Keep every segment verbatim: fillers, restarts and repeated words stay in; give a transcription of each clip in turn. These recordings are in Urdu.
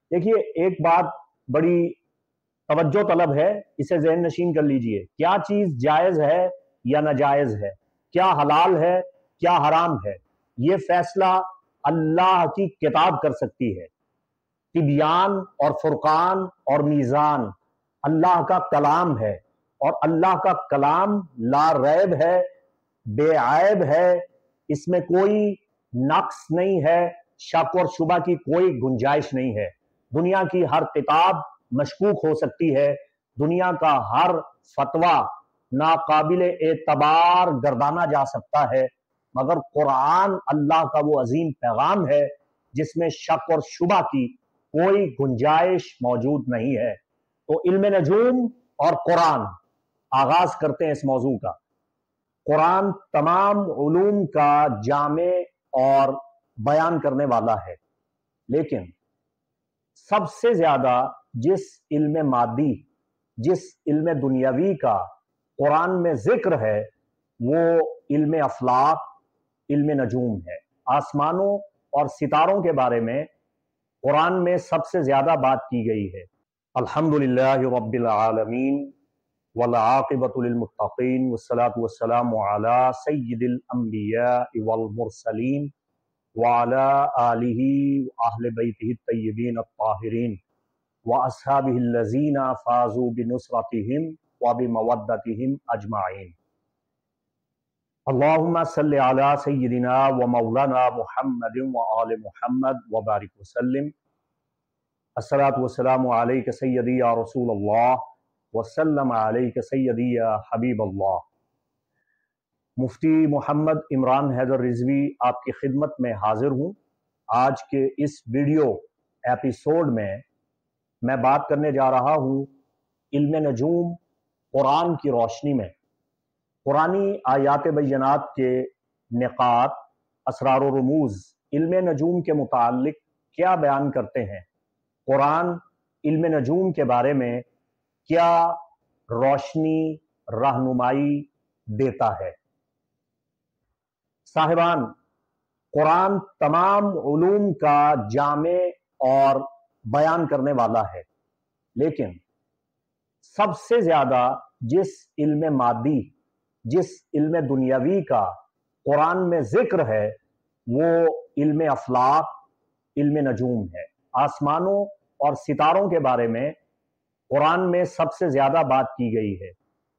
دیکھیے ایک بات بڑی توجہ طلب ہے، اسے ذہن نشین کر لیجئے. کیا چیز جائز ہے یا ناجائز ہے، کیا حلال ہے کیا حرام ہے، یہ فیصلہ اللہ کی کتاب کر سکتی ہے. تبیان اور فرقان اور میزان اللہ کا کلام ہے، اور اللہ کا کلام لا ریب ہے، بے عیب ہے، اس میں کوئی نقص نہیں ہے، شک اور شبہ کی کوئی گنجائش نہیں ہے. دنیا کی ہر کتاب مشکوک ہو سکتی ہے، دنیا کا ہر فتویٰ ناقابل اعتبار گردانا جا سکتا ہے، مگر قرآن اللہ کا وہ عظیم پیغام ہے جس میں شک اور شبہ کی کوئی گنجائش موجود نہیں ہے. تو علم نجوم اور قرآن، آغاز کرتے ہیں اس موضوع کا. قرآن تمام علوم کا جامع اور بیان کرنے والا ہے، لیکن سب سے زیادہ جس علم مادی، جس علم دنیاوی کا قرآن میں ذکر ہے وہ علم افلاک، علم نجوم ہے. آسمانوں اور ستاروں کے بارے میں قرآن میں سب سے زیادہ بات کی گئی ہے. الحمدللہ رب العالمین والعاقبۃ للمتقین والصلاة والسلام علی سید الانبیاء والمرسلین وعلی آلہ واہل بیتہ الطیبین الطاہرین واصحابہ الذین فازوا بنصرتہم وبمودتہم اجمعین. اللہم صلی علی سیدنا و مولانا محمد وآل محمد وبارک وسلم. الصلاة والسلام علیک سیدی یا رسول اللہ وسلم علیک سیدی یا حبیب اللہ. مفتی محمد عمران حیدر رضوی آپ کی خدمت میں حاضر ہوں. آج کے اس ویڈیو ایپیسوڈ میں میں بات کرنے جا رہا ہوں علم نجوم قرآن کی روشنی میں. قرآنی آیات بینات کے نقاط، اسرار و رموز علم نجوم کے متعلق کیا بیان کرتے ہیں؟ قرآن علم نجوم کے بارے میں کیا روشنی، رہنمائی دیتا ہے؟ صاحبان، قرآن تمام علوم کا جامع اور بیان کرنے والا ہے، لیکن سب سے زیادہ جس علم مادی، جس علم دنیاوی کا قرآن میں ذکر ہے وہ علم افلاک، علم نجوم ہے. آسمانوں اور ستاروں کے بارے میں قرآن میں سب سے زیادہ بات کی گئی ہے.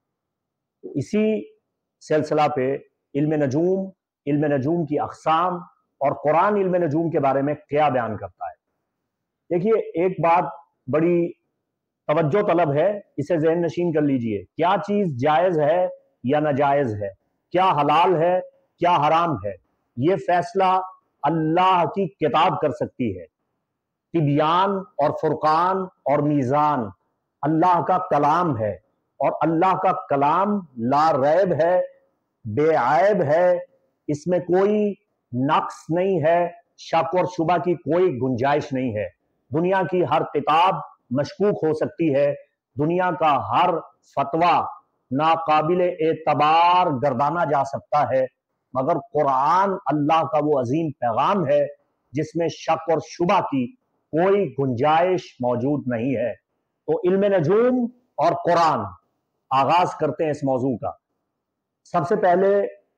اسی سلسلہ پہ علم نجوم، علم نجوم کی اقسام اور قرآن علم نجوم کے بارے میں کیا بیان کرتا ہے. دیکھیے ایک بات بڑی توجہ طلب ہے، اسے ذہن نشین کر لیجئے. کیا چیز جائز ہے یا ناجائز ہے، کیا حلال ہے کیا حرام ہے، یہ فیصلہ اللہ کی کتاب کر سکتی ہے. تبیان اور فرقان اور میزان اللہ کا کلام ہے، اور اللہ کا کلام لا ریب ہے، بے عیب ہے، اس میں کوئی نقص نہیں ہے، شک اور شبہ کی کوئی گنجائش نہیں ہے. دنیا کی ہر کتاب مشکوک ہو سکتی ہے، دنیا کا ہر فتویٰ ناقابل اعتبار گردانا جا سکتا ہے، مگر قرآن اللہ کا وہ عظیم پیغام ہے جس میں شک اور شبہ کی کوئی گنجائش موجود نہیں ہے. تو علم نجوم اور قرآن، آغاز کرتے ہیں اس موضوع کا. سب سے پہلے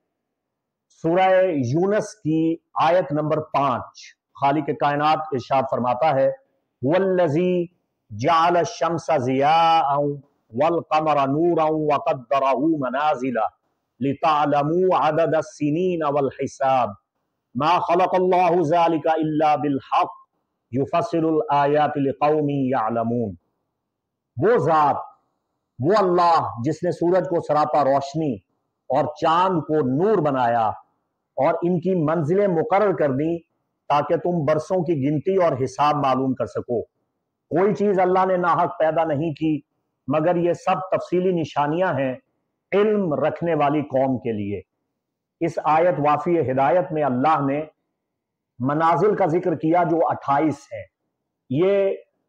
سورہ یونس کی آیت نمبر پانچ، خالق کائنات ارشاد فرماتا ہے وَالَّذِي جَعَلَ الشَّمْسَ ضِيَاءً وَالْقَمَرَ نُورًا وَقَدَّرَهُ مَنَازِلَ لِتَعْلَمُوا عَدَدَ السِّنِينَ وَالْحِسَابَ مَا خَلَقَ اللَّهُ ذَلِكَ إِلَّا بِالْحَقِّ يُفَصِّلُ الْآيَاتِ لِقَوْمٍ يَعْلَمُونَ. وہ ذات، وہ اللہ جس نے سورج کو سراپا روشنی اور چاند کو نور بنایا اور ان کی منزلیں مقرر کر دیں تاکہ تم برسوں کی گنتی اور حساب معلوم کر سکو. کوئی چیز اللہ نے ناحق پیدا نہیں کی، مگر یہ سب تفصیلی نشانیاں ہیں علم رکھنے والی قوم کے لیے. اس آیت وافی ہدایت میں اللہ نے منازل کا ذکر کیا جو اٹھائیس ہیں. یہ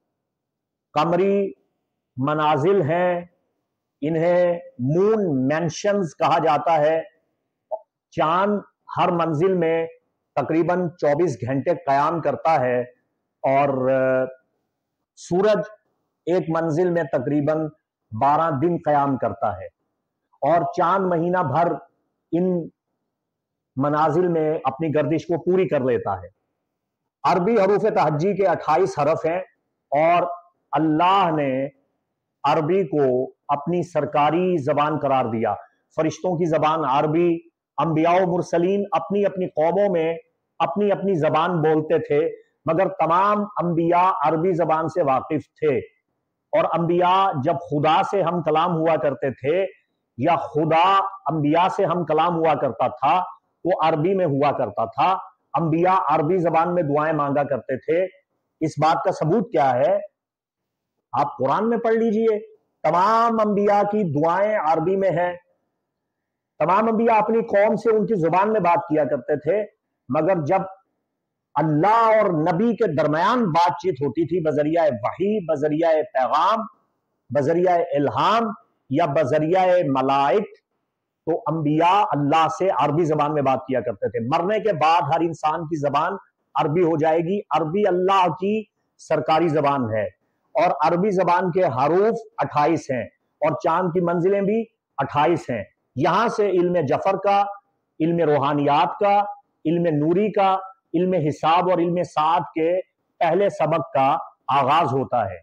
قمری منازل ہیں، انہیں مون مینشنز کہا جاتا ہے. چاند ہر منزل میں تقریباً چوبیس گھنٹے قیام کرتا ہے، اور سورج ایک منزل میں تقریباً بارہ دن قیام کرتا ہے اور چاند مہینہ بھر ان منازل میں اپنی گردش کو پوری کر لیتا ہے۔ عربی حروف تہجی کے اٹھائیس حرف ہیں اور اللہ نے عربی کو اپنی سرکاری زبان قرار دیا۔ فرشتوں کی زبان عربی، انبیاء و مرسلین اپنی اپنی قوموں میں اپنی اپنی زبان بولتے تھے، مگر تمام انبیاء عربی زبان سے واقف تھے، اور انبیاء جب خدا سے ہم کلام ہوا کرتے تھے یا خدا انبیاء سے ہم کلام ہوا کرتا تھا وہ عربی میں ہوا کرتا تھا۔ انبیاء عربی زبان میں دعائیں مانگا کرتے تھے۔ اس بات کا ثبوت کیا ہے؟ آپ قرآن میں پڑھ لیجئے، تمام انبیاء کی دعائیں عربی میں ہیں۔ تمام انبیاء اپنی قوم سے ان کی زبان میں بات کیا کرتے تھے، مگر جب اللہ اور نبی کے درمیان بات چیت ہوتی تھی بذریعہ وحی، بذریعہ پیغام، بذریعہ الہام یا بذریعہ ملائک، تو انبیاء اللہ سے عربی زبان میں بات کیا کرتے تھے۔ مرنے کے بعد ہر انسان کی زبان عربی ہو جائے گی۔ عربی اللہ کی سرکاری زبان ہے اور عربی زبان کے حروف اٹھائیس ہیں اور چاند کی منزلیں بھی اٹھائیس ہیں۔ یہاں سے علم جفر کا، علم روحانیات کا، علم نوری کا، علم حساب اور علم ساعت کے پہلے سبق کا آغاز ہوتا ہے۔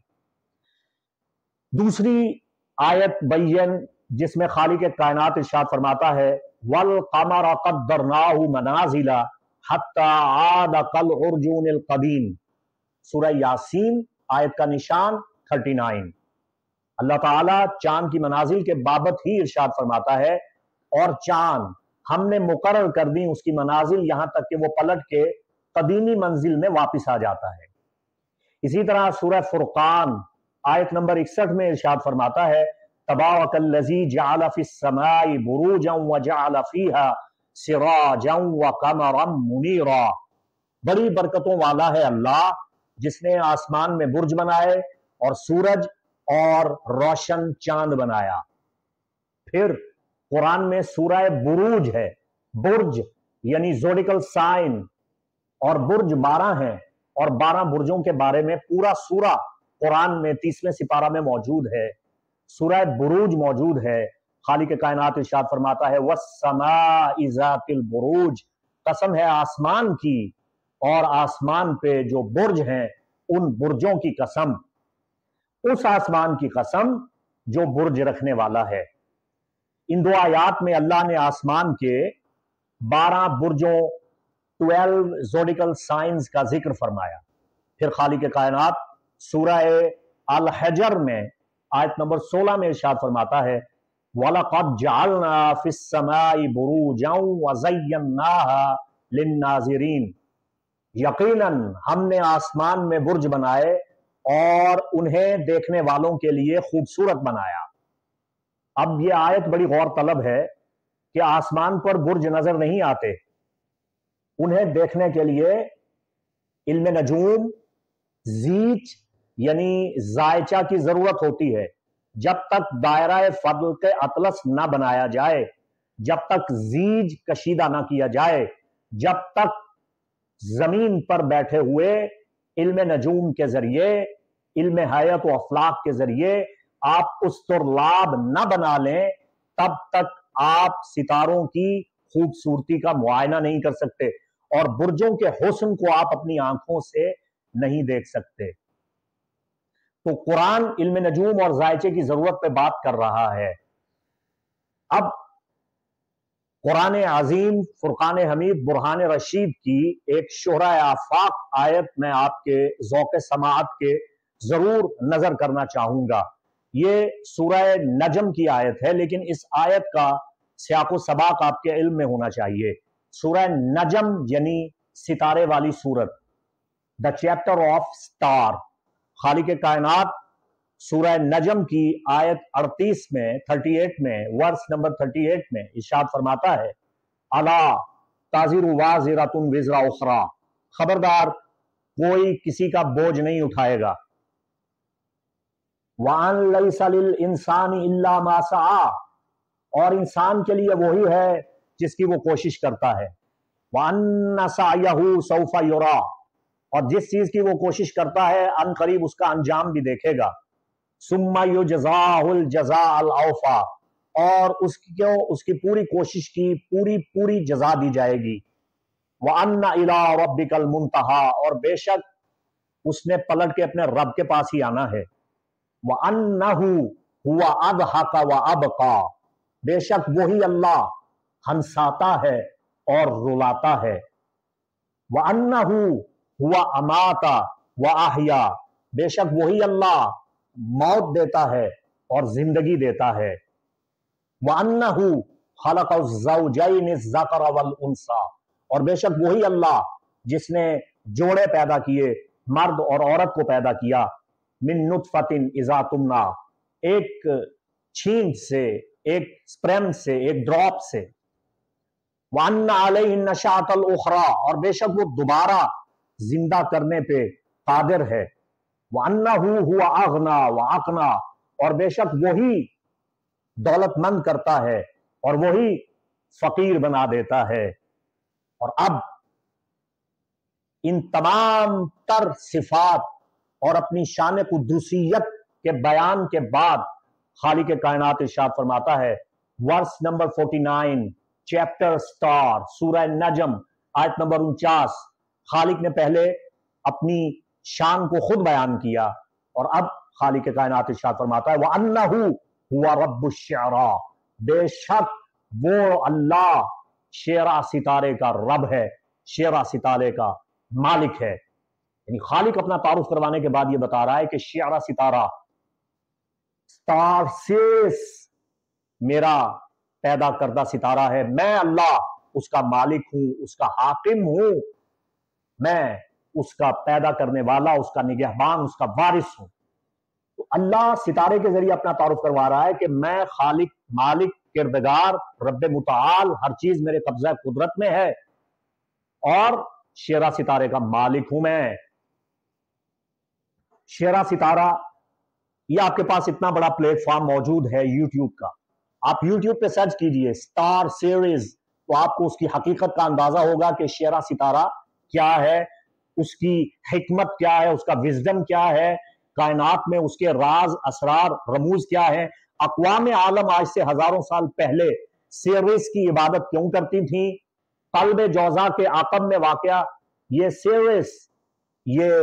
دوسری آیت بین جس میں خالق کائنات ارشاد فرماتا ہے وَالْقَمَرَ قَدَّرْنَاهُ مَنَازِلَ حَتَّى عَادَ كَالْعُرْجُونِ الْقَدِيمِ، سورہ یاسین آیت کا نشان انتیس۔ اللہ تعالیٰ چاند کی منازل کے بابت ہی ارشاد فرماتا ہے، اور چاند ہم نے مقرر کر دی اس کی منازل یہاں تک کہ وہ پلٹ کے قدیمی منزل میں واپس آ جاتا ہے۔ اسی طرح سورہ فرقان آیت نمبر اکسٹھ میں ارشاد فرماتا ہے تبارک الذی جعل فی السماء بروجا وجعل فیہا سراجا وقمرا منیرا، بڑی برکتوں والا ہے اللہ جس نے آسمان میں برج بنائے اور سورج اور روشن چاند بنایا۔ پھر قرآن میں سورہ بروج ہے، برج یعنی زوڈیکل سائن، اور برج بارہ ہیں، اور بارہ برجوں کے بارے میں پورا سورہ قرآن میں تیسویں سپارہ میں موجود ہے۔ سورہ بروج موجود ہے۔ خالق کائنات ارشاد فرماتا ہے وَالسَّمَاءِ ذَاتِ الْبُرُوجِ، قسم ہے آسمان کی اور آسمان پہ جو برج ہیں ان برجوں کی قسم، اس آسمان کی قسم جو برج رکھنے والا ہے۔ ان دو آیات میں اللہ نے آسمان کے بارہ برجوں، ٹویلو زوڈیکل سائنز کا ذکر فرمایا۔ پھر خالق کائنات سورہ الحجر میں آیت نمبر سولہ میں ارشاد فرماتا ہے وَلَقَدْ جَعَلْنَا فِي السَّمَاءِ بُرُوجًا وَزَيَّنَّاهَا لِلنَّاظِرِينَ، یقیناً ہم نے آسمان میں برج بنائے اور انہیں دیکھنے والوں کے لیے خوبصورت بنایا۔ اب یہ آیت بڑی غور طلب ہے کہ آسمان پر برج نظر نہیں آتے، انہیں دیکھنے کے لیے علم نجوم، زیچ یعنی زائچہ کی ضرورت ہوتی ہے۔ جب تک دائرہ فلک اطلس نہ بنایا جائے، جب تک زیج کشیدہ نہ کیا جائے، جب تک زمین پر بیٹھے ہوئے علم نجوم کے ذریعے، علم حیات و افلاک کے ذریعے آپ استرلاب نہ بنا لیں، تب تک آپ ستاروں کی خوبصورتی کا معائنہ نہیں کر سکتے اور برجوں کے حسن کو آپ اپنی آنکھوں سے نہیں دیکھ سکتے۔ تو قرآن علم نجوم اور زائچے کی ضرورت پہ بات کر رہا ہے۔ اب قرآن عظیم فرقان حمید برہان رشید کی ایک شہرۂ آفاق آیت میں آپ کے ذوق سماعت کے ضرور نظر کرنا چاہوں گا۔ یہ سورہ نجم کی آیت ہے، لیکن اس آیت کا سیاق و سباق آپ کے علم میں ہونا چاہیے۔ سورہ نجم یعنی ستارے والی سورت، دا چیپٹر آف سٹار۔ خالق کائنات سورہ نجم کی آیت اڑتیس میں اڑتیس میں ورس نمبر اڑتیس میں ارشاد فرماتا ہے الا تازر وازرۃ وزر اخری، خبردار کوئی کسی کا بوجھ نہیں اٹھائے گا۔ وَأَن لَيْسَ لِلْإِنسَانِ إِلَّا مَا سَعَىٰ، اور انسان کے لیے وہی ہے جس کی وہ کوشش کرتا ہے۔ وَأَنَّ سَعْيَهُ سَوْفَ يُرَىٰ، اور جس چیز کی وہ کوشش کرتا ہے ان قریب اس کا انجام بھی دیکھے گا. ثم یجزاہ الجزاء الاوفا، اور اس کی اس کی پوری کوشش کی پوری پوری جزا دی جائے گی. وَأَنَّ إِلَىٰ رَبِّكَ الْمُنْتَهَىٰ، اور بے شک اس نے پلٹ کے اپنے رب کے پاس ہی آنا ہے. وَأَنَّهُ هُوَ أَضْحَكَ وَأَبْقَىٰ، بے شک وہی اللہ ہنساتا ہے اور رلاتا ہے. وَأَنَّهُ هُوَ أَمَاتَ وَأَحْيَا، بے شک وہی اللہ موت دیتا ہے اور زندگی دیتا ہے. وَأَنَّهُ خَلَقَ الزَّوْجَيْنِ الذَّكَرَ وَالْأُنثَىٰ، اور بے شک وہی اللہ جس نے جوڑے پیدا کیے، مرد اور عورت کو پیدا کیا. من نطفۃ اذا تمنا، ایک چھینٹ سے، ایک سپرم سے، ایک ڈراپ سے. وَأَنَّ عَلَيْهِ النَّشَأَةَ الْأُخْرَىٰ، اور بے شک وہ دوبارہ زندہ کرنے پہ قادر ہے. وَأَنَّهُ هُوَ أَغْنَىٰ وَأَقْنَىٰ، اور بے شک وہی دولت مند کرتا ہے اور وہی فقیر بنا دیتا ہے. اور اب ان تمام تر صفات اور اپنی شان قدوسیت کے بیان کے بعد خالق کائنات ارشاد فرماتا ہے، ورس نمبر انچاس، چیپٹر سٹار، سورہ نجم، آیت نمبر انچاس. خالق نے پہلے اپنی شان کو خود بیان کیا اور اب خالق کائنات ارشاد فرماتا ہے وَأَنَّهُ هُوَ رَبُّ الشِّعْرَىٰ، بے شک وہ اللہ شعرا ستارے کا رب ہے، شعرا ستارے کا مالک ہے. یعنی خالق اپنا تعارف کروانے کے بعد یہ بتا رہا ہے کہ شعرا ستارہ، سٹار سیس میرا پیدا کردہ ستارہ ہے، میں اللہ اس کا مالک ہوں، اس کا حاکم ہوں، میں اس کا پیدا کرنے والا، اس کا نگہبان، اس کا وارث ہوں. تو اللہ ستارے کے ذریعے اپنا تعارف کروا رہا ہے کہ میں خالق، مالک، کردگار، رب متعال، ہر چیز میرے قبضہ قدرت میں ہے اور شعرا ستارے کا مالک ہوں میں. شعرا ستارہ، یہ آپ کے پاس اتنا بڑا پلیٹ فارم موجود ہے یوٹیوب کا، آپ یوٹیوب پہ سرچ کیجئے سٹار سیریز تو آپ کو اس کی حقیقت کا اندازہ ہوگا کہ شعرا ستارہ کیا ہے، اس کی حکمت کیا ہے، اس کا وزڈم کیا ہے، کائنات میں اس کے راز، اسرار، رموز کیا ہے. اقوام عالم آج سے ہزاروں سال پہلے سیریز کی عبادت کیوں کرتی تھیں؟ قلب جوزا کے عقب میں واقع یہ سیریز، یہ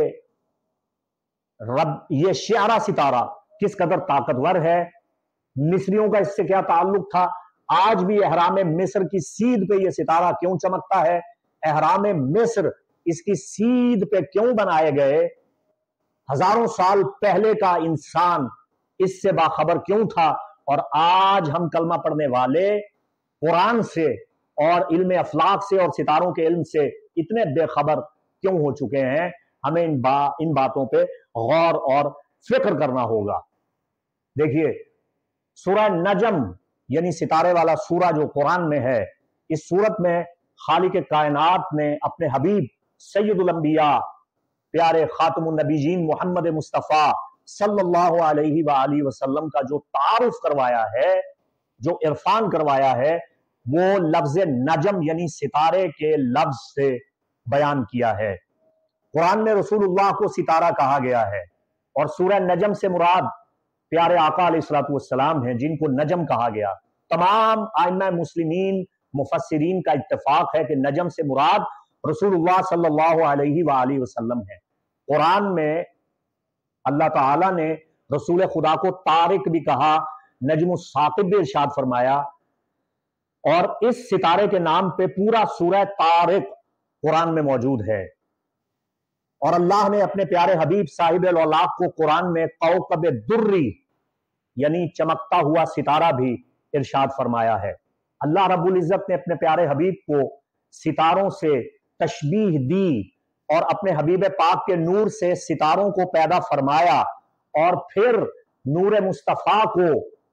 رب، یہ شعرا ستارہ کس قدر طاقتور ہے. مصریوں کا اس سے کیا تعلق تھا؟ آج بھی احرام مصر کی سیدھ پہ یہ ستارہ کیوں چمکتا ہے؟ احرام مصر اس کی سیدھ پہ کیوں بنائے گئے؟ ہزاروں سال پہلے کا انسان اس سے باخبر کیوں تھا؟ اور آج ہم کلمہ پڑھنے والے قرآن سے اور علم افلاک سے اور ستاروں کے علم سے اتنے بے خبر کیوں ہو چکے ہیں؟ ہمیں ان با ان باتوں پہ غور اور فکر کرنا ہوگا. دیکھیے سورہ نجم یعنی ستارے والا سورہ جو قرآن میں ہے، اس سورت میں خالق کائنات نے اپنے حبیب سید الانبیاء پیارے خاتم النبیین محمد مصطفیٰ صلی اللہ علیہ وآلہ وسلم کا جو تعارف کروایا ہے، جو عرفان کروایا ہے، وہ لفظ نجم یعنی ستارے کے لفظ سے بیان کیا ہے. قرآن میں رسول اللہ کو ستارہ کہا گیا ہے اور سورہ نجم سے مراد پیارے آقا علیہ الصلوۃ والسلام ہیں جن کو نجم کہا گیا. تمام ائمہ مسلمین مفسرین کا اتفاق ہے کہ نجم سے مراد رسول اللہ صلی اللہ علیہ وآلہ وسلم ہے. قرآن میں اللہ تعالیٰ نے رسول خدا کو طارق بھی کہا، نجم الثاقب بھی ارشاد فرمایا، اور اس ستارے کے نام پہ پورا سورہ طارق قرآن میں موجود ہے. اور اللہ نے اپنے پیارے حبیب صاحب الاولاق کو قرآن میں کوكب دری یعنی چمکتا ہوا ستارہ بھی ارشاد فرمایا ہے. اللہ رب العزت نے اپنے پیارے حبیب کو ستاروں سے تشبیہ دی اور اپنے حبیب پاک کے نور سے ستاروں کو پیدا فرمایا اور پھر نور مصطفیٰ کو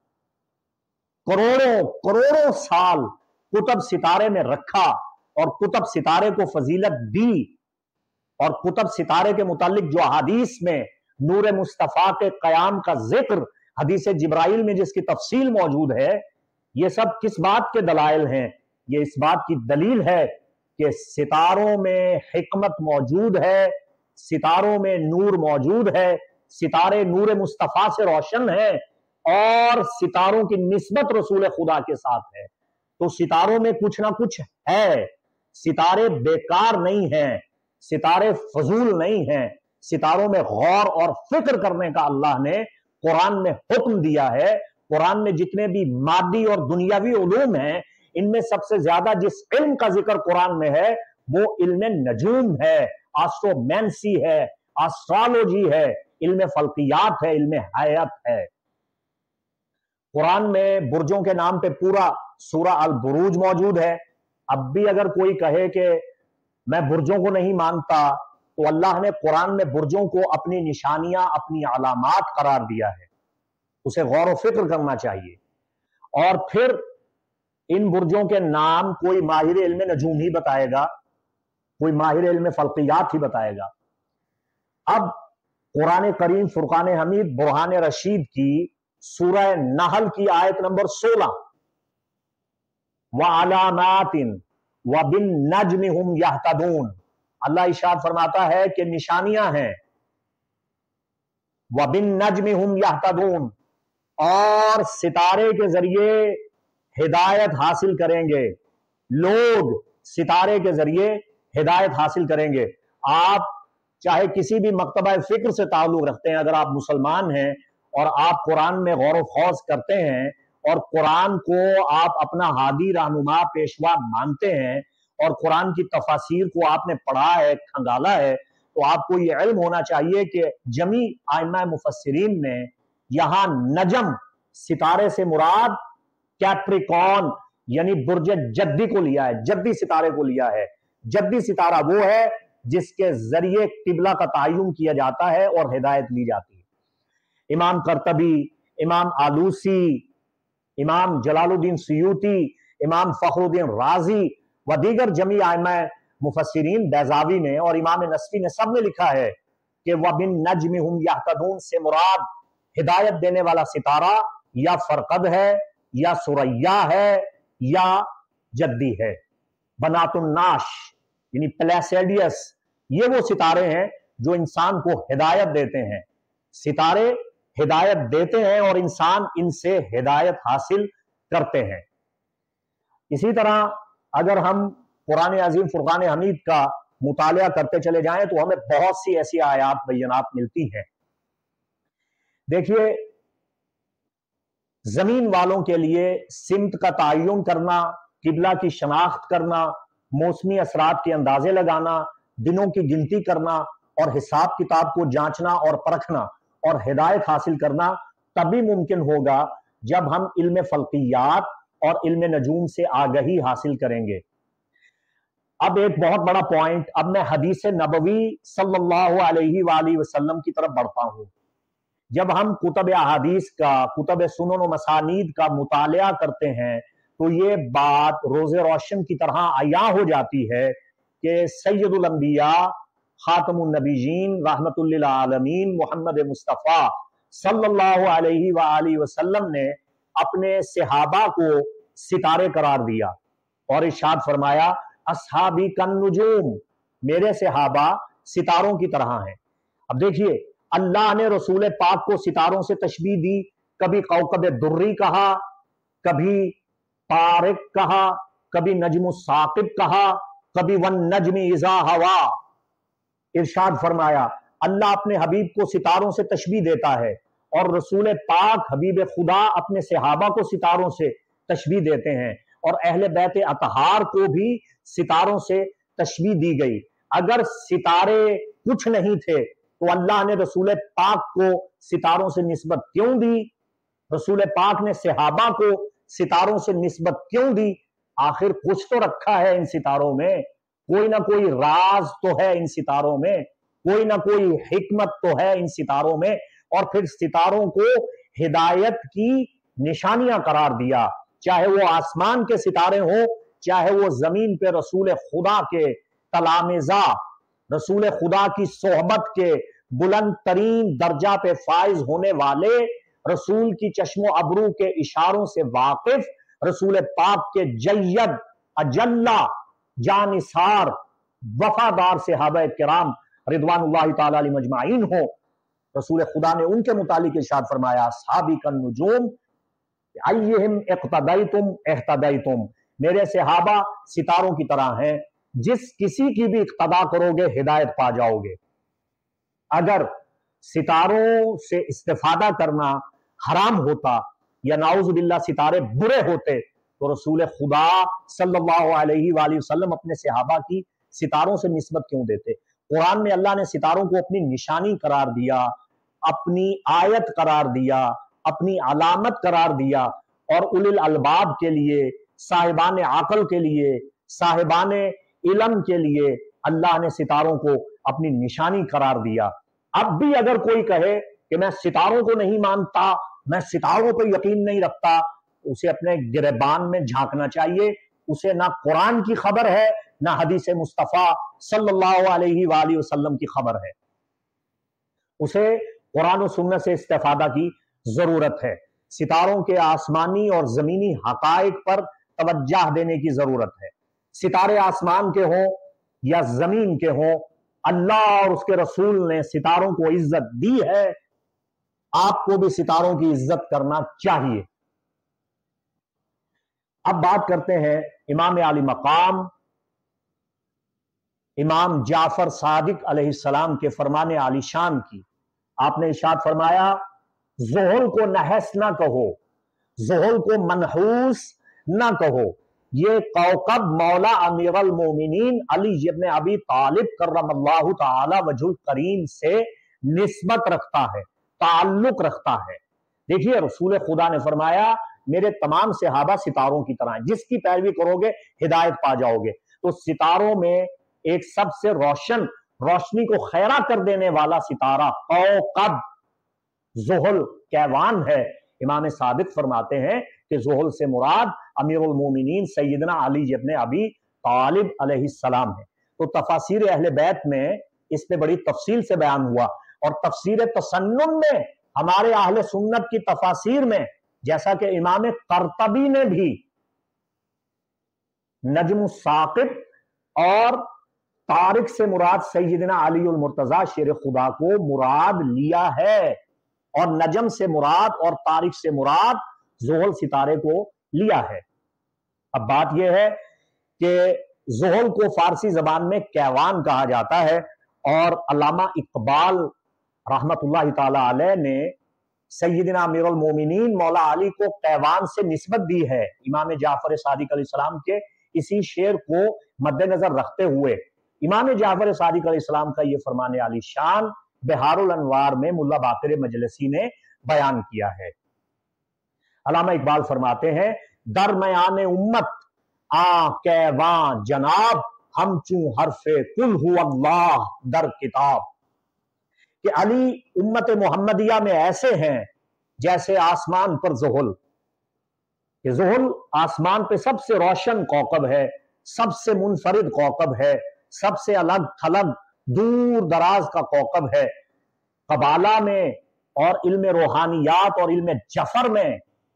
کروڑوں کروڑوں سال کتب ستارے میں رکھا اور کتب ستارے کو فضیلت دی. اور کتب ستارے کے متعلق جو احادیث میں نور مصطفیٰ کے قیام کا ذکر حدیث جبرائیل میں جس کی تفصیل موجود ہے، یہ سب کس بات کے دلائل ہیں؟ یہ اس بات کی دلیل ہے کہ ستاروں میں حکمت موجود ہے، ستاروں میں نور موجود ہے، ستارے نور مصطفیٰ سے روشن ہیں اور ستاروں کی نسبت رسول خدا کے ساتھ ہے۔ تو ستاروں میں کچھ نہ کچھ ہے، ستارے بیکار نہیں ہیں، ستارے فضول نہیں ہیں، ستاروں میں غور اور فکر کرنے کا اللہ نے قرآن میں حکم دیا ہے۔ قرآن میں جتنے بھی مادی اور دنیاوی علوم ہیں، ان میں سب سے زیادہ جس علم کا ذکر قرآن میں ہے وہ علم نجوم ہے، آسٹرومینسی ہے، آسٹرالوجی ہے، علم فلکیات ہے، علم حیات ہے۔ قرآن میں برجوں کے نام پہ پورا سورہ البروج موجود ہے۔ اب بھی اگر کوئی کہے کہ میں برجوں کو نہیں مانتا، تو اللہ نے قرآن میں برجوں کو اپنی نشانیاں، اپنی علامات قرار دیا ہے، اسے غور و فکر کرنا چاہیے۔ اور پھر ان برجوں کے نام کوئی ماہر علم نجوم ہی بتائے گا، کوئی ماہر علم فلکیات ہی بتائے گا۔ اب قرآن کریم فرقان حمید برہان رشید کی سورہ نحل کی آیت نمبر سولہ، وَعَلَامَاتٍ وَبِالنَّجْمِ هُمْ يَهْتَدُونَ، اللہ ارشاد فرماتا ہے کہ نشانیاں ہیں، وَبِالنَّجْمِ هُمْ يَهْتَدُونَ، اور ستارے کے ذریعے ہدایت حاصل کریں گے، لوگ ستارے کے ذریعے ہدایت حاصل کریں گے۔ آپ چاہے کسی بھی مکتبہ فکر سے تعلق رکھتے ہیں، اگر آپ مسلمان ہیں اور آپ قرآن میں غور و خوض کرتے ہیں اور قرآن کو آپ اپنا ہادی رہنما پیشوا مانتے ہیں اور قرآن کی تفاسیر کو آپ نے پڑھا ہے، کھنگالا ہے، تو آپ کو یہ علم ہونا چاہیے کہ جمی ائمہ مفسرین نے یہاں نجم ستارے سے مراد کیپریکون یعنی برج جدی کو لیا ہے، جدی ستارے کو لیا ہے۔ جدی ستارہ وہ ہے جس کے ذریعے قبلہ کا تعین کیا جاتا ہے اور ہدایت لی جاتی ہے۔ امام قرطبی، امام آلوسی، امام جلال الدین سیوطی، امام فخر الدین رازی و دیگر جمی ائمہ مفسرین، بیضاوی نے اور امام نصفی نے سب نے لکھا ہے کہ وَبِالنَّجْمِ هُمْ يَهْتَدُونَ سے مراد ہدایت دینے والا ستارہ یا فرقد ہے یا سریا ہے یا جدی ہے۔ بنات الناش یعنی پلیسیڈیس، یہ وہ ستارے ہیں جو انسان کو ہدایت دیتے ہیں۔ ستارے ہدایت دیتے ہیں اور انسان ان سے ہدایت حاصل کرتے ہیں۔ اسی طرح اگر ہم قرآن عظیم فرقان حمید کا مطالعہ کرتے چلے جائیں تو ہمیں بہت سی ایسی آیات بینات ملتی ہیں۔ دیکھیے، زمین والوں کے لیے سمت کا تعین کرنا، قبلہ کی شناخت کرنا، موسمی اثرات کے اندازے لگانا، دنوں کی گنتی کرنا اور حساب کتاب کو جانچنا اور پرکھنا اور ہدایت حاصل کرنا تبھی ممکن ہوگا جب ہم علم فلکیات اور علم نجوم سے آگہی حاصل کریں گے۔ اب ایک بہت بڑا پوائنٹ، اب میں حدیث نبوی صلی اللہ علیہ وآلہ وسلم کی طرف بڑھتا ہوں۔ جب ہم کتب احادیث کا، کتب سنن و مسانید کا مطالعہ کرتے ہیں تو یہ بات روز روشن کی طرح عیاں ہو جاتی ہے کہ سید الانبیاء، خاتم النبیین، رحمت للعالمین محمد مصطفیٰ صلی اللہ علیہ وآلہ وسلم نے اپنے صحابہ کو ستارے قرار دیا اور ارشاد فرمایا اصحابی کالنجوم، میرے صحابہ ستاروں کی طرح ہیں۔ اب دیکھیے، اللہ نے رسول پاک کو ستاروں سے تشبیہ دی، کبھی کوكب دری کہا، کبھی طارق کہا، کبھی نجم الثاقب کہا، کبھی والنجم اذا ہوا۔ ارشاد فرمایا اللہ اپنے حبیب کو ستاروں سے تشبیہ دیتا ہے اور رسول پاک حبیب خدا اپنے صحابہ کو ستاروں سے تشبیہ دیتے ہیں، اور اہل بیت اطہار کو بھی ستاروں سے تشبیہ دی گئی۔ اگر ستارے کچھ نہیں تھے تو اللہ نے رسول پاک کو ستاروں سے نسبت کیوں دی؟ رسول پاک نے صحابہ کو ستاروں سے نسبت کیوں دی؟ آخر کچھ تو رکھا ہے ان ستاروں میں، کوئی نہ کوئی راز تو ہے ان ستاروں میں، کوئی نہ کوئی حکمت تو ہے ان ستاروں میں، اور پھر ستاروں کو ہدایت کی نشانیاں قرار دیا، چاہے وہ آسمان کے ستارے ہوں، چاہے وہ زمین پہ رسول خدا کے تلامذہ، رسول خدا کی صحبت کے بلند ترین درجہ پہ فائز ہونے والے، رسول کی چشم و ابرو کے اشاروں سے واقف، رسول پاک کے جید اجلہ جانثار وفادار صحابہ کرام رضوان اللہ تعالی علیہم اجمعین ہوں، رسول خدا نے ان کے متعلق ارشاد فرمایا سابق النجوم ایہم اقتدیتم اہتدیتم، میرے صحابہ ستاروں کی طرح ہیں، جس کسی کی بھی اقتدا کرو گے ہدایت پا جاؤ گے۔ اگر ستاروں سے استفادہ کرنا حرام ہوتا یا نعوذ باللہ ستارے برے ہوتے تو رسول خدا صلی اللہ علیہ وآلہ وسلم اپنے صحابہ کی ستاروں سے نسبت کیوں دیتے؟ قرآن میں اللہ نے ستاروں کو اپنی نشانی قرار دیا، اپنی آیت قرار دیا، اپنی علامت قرار دیا، اور اولی الالباب کے لیے، صاحبان عقل کے لیے، صاحبان علم کے لیے اللہ نے ستاروں کو اپنی نشانی قرار دیا۔ اب بھی اگر کوئی کہے کہ میں ستاروں کو نہیں مانتا، میں ستاروں پہ یقین نہیں رکھتا، اسے اپنے گریبان میں جھانکنا چاہیے، اسے نہ قرآن کی خبر ہے نہ حدیث مصطفیٰ صلی اللہ علیہ وآلہ وسلم کی خبر ہے۔ اسے قرآن و سنت سے استفادہ کی ضرورت ہے، ستاروں کے آسمانی اور زمینی حقائق پر توجہ دینے کی ضرورت ہے۔ ستارے آسمان کے ہوں یا زمین کے ہوں، اللہ اور اس کے رسول نے ستاروں کو عزت دی ہے، آپ کو بھی ستاروں کی عزت کرنا چاہیے۔ اب بات کرتے ہیں امام علی مقام امام جعفر صادق علیہ السلام کے فرمان عالی شان کی۔ آپ نے ارشاد فرمایا زحل کو نحس نہ کہو، زحل کو منحوس نہ کہو، یہ کوكب مولا امیر المومنین علی ابن ابی طالب کرم اللہ تعالی وجہ الکریم سے نسبت رکھتا ہے، تعلق رکھتا ہے۔ دیکھیے رسول خدا نے فرمایا میرے تمام صحابہ ستاروں کی طرح ہیں، جس کی پیروی کرو گے ہدایت پا جاؤ گے۔ تو ستاروں میں ایک سب سے روشن، روشنی کو خیرہ کر دینے والا ستارہ کوكب زحل کیوان ہے۔ امام صادق فرماتے ہیں کہ زحل سے مراد امیر المومنین سیدنا علی ابن ابی طالب علیہ السلام ہے۔ تو تفاسیر اہل بیت میں اس پہ بڑی تفصیل سے بیان ہوا، اور تفسیر تسنن میں ہمارے اہل سنت کی تفاسیر میں جیسا کہ امام قرطبی نے بھی نجم الثاقب اور طارق سے مراد سیدنا علی المرتضی شیر خدا کو مراد لیا ہے، اور نجم سے مراد اور طارق سے مراد زحل ستارے کو لیا ہے۔ اب بات یہ ہے کہ زحل کو فارسی زبان میں کیوان کہا جاتا ہے، اور علامہ اقبال رحمت اللہ تعالی علیہ نے سیدنا امیر المومنین مولا علی کو کیوان سے نسبت دی ہے، امام جعفر صادق علیہ السلام کے اسی شعر کو مد نظر رکھتے ہوئے۔ امام جعفر صادق علیہ السلام کا یہ فرمان علی شان بہار الانوار میں ملا باقر مجلسی نے بیان کیا ہے۔ علامہ اقبال فرماتے ہیں درمیان امت آ کیوان جناب، ہم چوں حرف قل ہو اللہ در کتاب، کہ علی امت محمدیہ میں ایسے ہیں جیسے آسمان پر زحل، کہ زحل آسمان پہ سب سے روشن کوكب ہے، سب سے منفرد کوكب ہے، سب سے الگ تھلگ دور دراز کا کوكب ہے۔ قبالہ میں اور علم روحانیات اور علم جفر میں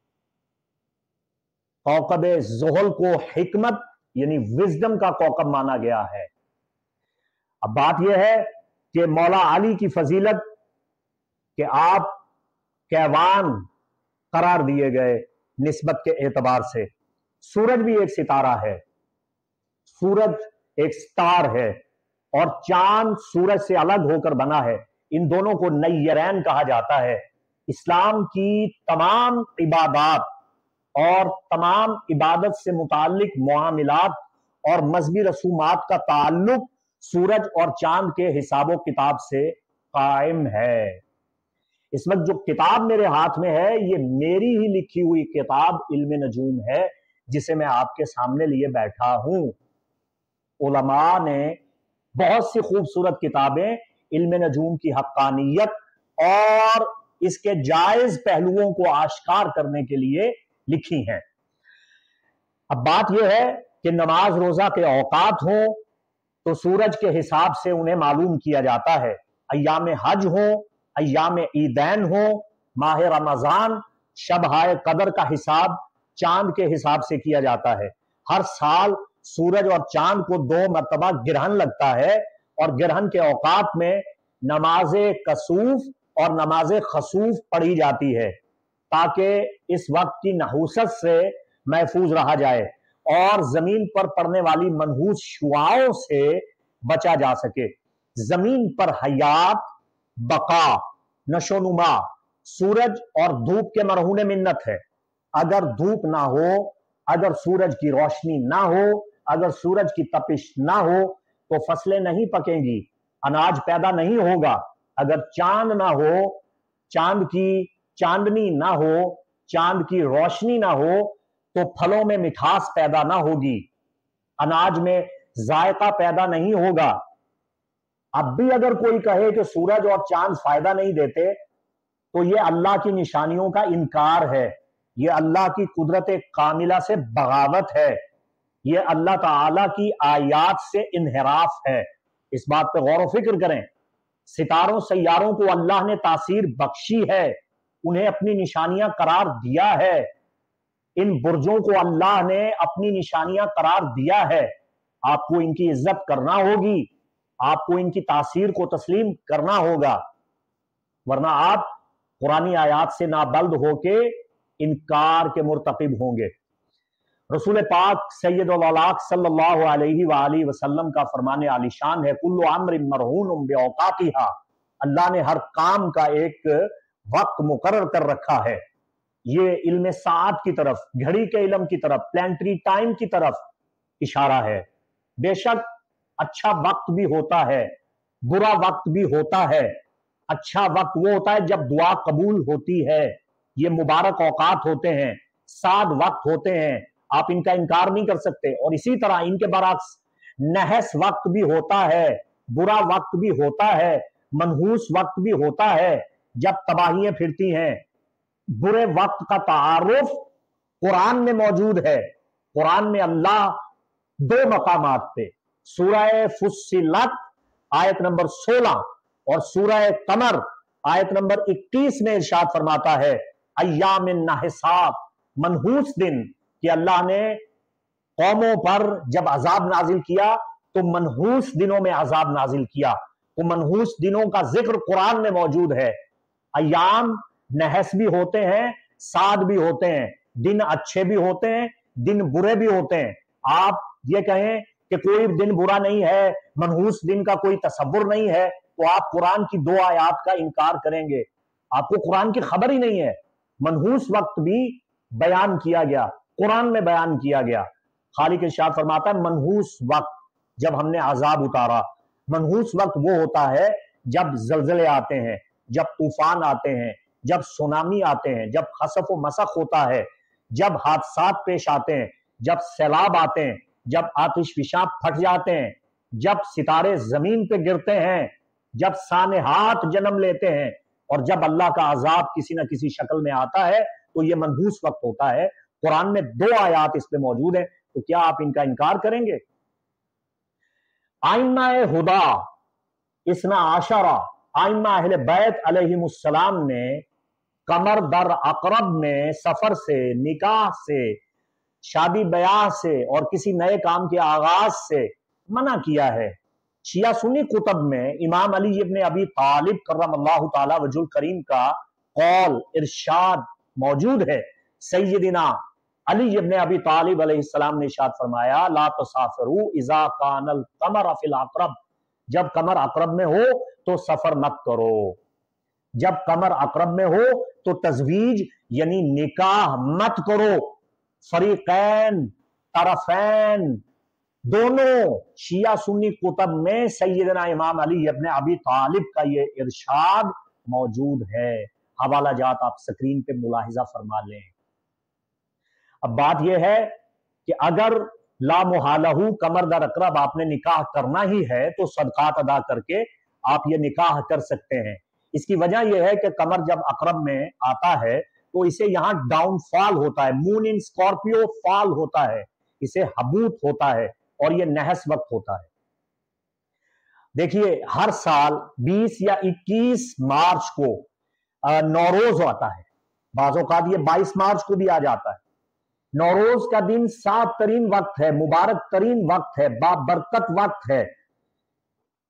کوكب زحل کو حکمت یعنی وزڈم کا کوكب مانا گیا ہے۔ اب بات یہ ہے کہ مولا علی کی فضیلت کہ آپ کیوان قرار دیے گئے نسبت کے اعتبار سے۔ سورج بھی ایک ستارہ ہے، سورج ایک سٹار ہے، اور چاند سورج سے الگ ہو کر بنا ہے، ان دونوں کو نیرین کہا جاتا ہے۔ اسلام کی تمام عبادات اور تمام عبادت سے متعلق معاملات اور مذہبی رسومات کا تعلق سورج اور چاند کے حساب و کتاب سے قائم ہے۔ اس وقت جو کتاب میرے ہاتھ میں ہے یہ میری ہی لکھی ہوئی کتاب علم نجوم ہے، جسے میں آپ کے سامنے لیے بیٹھا ہوں۔ علماء نے بہت سی خوبصورت کتابیں علم نجوم کی حقانیت اور اس کے جائز پہلوؤں کو آشکار کرنے کے لیے لکھی ہیں۔ اب بات یہ ہے کہ نماز روزہ کے اوقات ہوں تو سورج کے حساب سے انہیں معلوم کیا جاتا ہے، ایام حج ہوں، ایام عیدین ہوں، ماہ رمضان، شب-ہائے قدر کا حساب چاند کے حساب سے کیا جاتا ہے۔ ہر سال سورج اور چاند کو دو مرتبہ گرہن لگتا ہے، اور گرہن کے اوقات میں نماز کسوف اور نماز خسوف پڑھی جاتی ہے تاکہ اس وقت کی نحوست سے محفوظ رہا جائے اور زمین پر پڑنے والی منحوس شعاعوں سے بچا جا سکے۔ زمین پر حیات، بقا، نشو و نما سورج اور دھوپ کے مرہون منت ہے۔ اگر دھوپ نہ ہو، اگر سورج کی روشنی نہ ہو، اگر سورج کی تپش نہ ہو تو فصلیں نہیں پکیں گی، اناج پیدا نہیں ہوگا۔ اگر چاند نہ ہو، چاند کی چاندنی نہ ہو، چاند کی روشنی نہ ہو تو پھلوں میں مٹھاس پیدا نہ ہوگی، اناج میں ذائقہ پیدا نہیں ہوگا۔ اب بھی اگر کوئی کہے کہ سورج اور چاند فائدہ نہیں دیتے تو یہ اللہ کی نشانیوں کا انکار ہے، یہ اللہ کی قدرت کاملہ سے بغاوت ہے، یہ اللہ تعالی کی آیات سے انحراف ہے۔ اس بات پہ غور و فکر کریں۔ ستاروں سیاروں کو اللہ نے تاثیر بخشی ہے، انہیں اپنی نشانیاں قرار دیا ہے، ان برجوں کو اللہ نے اپنی نشانیاں قرار دیا ہے۔ آپ کو ان کی عزت کرنا ہوگی، آپ کو ان کی تاثیر کو تسلیم کرنا ہوگا، ورنہ آپ قرآنی آیات سے نابلد ہو کے انکار کے مرتکب ہوں گے۔ رسول پاک سید الاولاق صلی اللہ علیہ وآلہ وسلم کا فرمان عالی شان ہے، کل امر مرہون باوقاتہا، اللہ نے ہر کام کا ایک وقت مقرر کر رکھا ہے۔ یہ علم ساعت کی طرف، گھڑی کے علم کی طرف، پلانٹری ٹائم کی طرف اشارہ ہے۔ بے شک اچھا وقت بھی ہوتا ہے، برا وقت بھی ہوتا ہے۔ اچھا وقت وہ ہوتا ہے جب دعا قبول ہوتی ہے، یہ مبارک اوقات ہوتے ہیں، سعد وقت ہوتے ہیں، آپ ان کا انکار نہیں کر سکتے۔ اور اسی طرح ان کے برعکس نحس وقت بھی ہوتا ہے، برا وقت بھی ہوتا ہے، منحوس وقت بھی ہوتا ہے جب تباہیاں پھرتی ہیں۔ برے وقت کا تعارف قرآن میں موجود ہے۔ قرآن میں اللہ دو مقامات پہ سورہ فصلت آیت نمبر سولہ اور سورہ قمر آیت نمبر اکیس میں ارشاد فرماتا ہے، ایام نحسات، منحوس دن، کہ اللہ نے قوموں پر جب عذاب نازل کیا تو منحوس دنوں میں عذاب نازل کیا۔ تو منحوس دنوں کا ذکر قرآن میں موجود ہے۔ ایام نحس بھی ہوتے ہیں، سعد بھی ہوتے ہیں، دن اچھے بھی ہوتے ہیں، دن برے بھی ہوتے ہیں۔ آپ یہ کہیں کہ کوئی دن برا نہیں ہے، منحوس دن کا کوئی تصور نہیں ہے، تو آپ قرآن کی دو آیات کا انکار کریں گے۔ آپ کو قرآن کی خبر ہی نہیں ہے۔ منحوس وقت بھی بیان کیا گیا، قرآن میں بیان کیا گیا۔ خالق ارشاد فرماتا ہے منحوس وقت جب ہم نے عذاب اتارا۔ منحوس وقت وہ ہوتا ہے جب زلزلے آتے ہیں، جب طوفان آتے ہیں، جب سونامی آتے ہیں، جب خسف و مسخ ہوتا ہے، جب حادثات پیش آتے ہیں، جب سیلاب آتے ہیں، جب آتش فشاں پھٹ جاتے ہیں، جب ستارے زمین پہ گرتے ہیں، جب سانحات جنم لیتے ہیں، اور جب اللہ کا عذاب کسی نہ کسی شکل میں آتا ہے تو یہ منحوس وقت ہوتا ہے۔ قرآن میں دو آیات اس پہ موجود ہیں، تو کیا آپ ان کا انکار کریں گے؟ آئمہ ہدا اسنا عشرہ، آئمہ اہل بیت علیہم السلام نے قمر در عقرب میں سفر سے، نکاح سے، شادی بیاہ سے اور کسی نئے کام کے آغاز سے منع کیا ہے۔ شیعہ سنی کتب میں امام علی ابن ابی طالب کرم اللہ تعالی وجہ الکریم کا قول ارشاد موجود ہے۔ سیدنا علی ابن ابی طالب علیہ السلام نے ارشاد فرمایا، لا تسافروا اذا کان القمر فی العقرب، جب قمر عقرب میں ہو تو سفر مت کرو۔ جب قمر عقرب میں ہو تو تزویج یعنی نکاح مت کرو۔ فریقین، طرفین، دونوں شیعہ سنی کتب میں سیدنا امام علی ابن ابی طالب کا یہ ارشاد موجود ہے۔ حوالہ جات آپ سکرین پہ ملاحظہ فرما لیں۔ اب بات یہ ہے کہ اگر لا محالہ قمر در عقرب آپ نے نکاح کرنا ہی ہے تو صدقات ادا کر کے آپ یہ نکاح کر سکتے ہیں۔ اس کی وجہ یہ ہے کہ قمر جب عقرب میں آتا ہے تو اسے یہاں ڈاؤن فال ہوتا ہے، مون ان اسکارپیو فال ہوتا ہے، اسے حبوط ہوتا ہے اور یہ نحس وقت ہوتا ہے۔ دیکھیے ہر سال بیس یا اکیس مارچ کو نوروز آتا ہے، بعض اوقات یہ بائیس مارچ کو بھی آ جاتا ہے۔ نوروز کا دن صاف ترین وقت ہے، مبارک ترین وقت ہے، بابرکت وقت ہے۔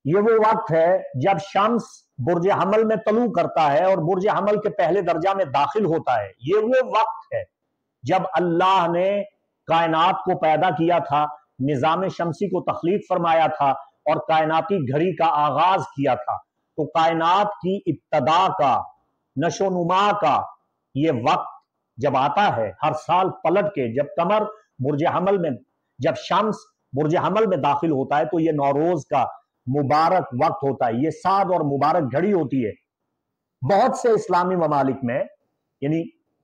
یہ وہ وقت ہے جب شمس برج حمل میں طلوع کرتا ہے اور برج حمل کے پہلے درجہ میں داخل ہوتا ہے. یہ وہ وقت ہے جب اللہ نے کائنات کو پیدا کیا تھا، نظام شمسی کو تخلیق فرمایا تھا اور کائناتی گھڑی کا آغاز کیا تھا. تو کائنات کی ابتدا کا، نشو و نما کا یہ وقت جب آتا ہے، ہر سال پلٹ کے جب قمر برج حمل میں، جب شمس برج حمل میں داخل ہوتا ہے تو یہ نوروز کا مبارک وقت ہوتا ہے. یہ سعد اور مبارک گھڑی ہوتی ہے. بہت سے اسلامی ممالک میں، یعنی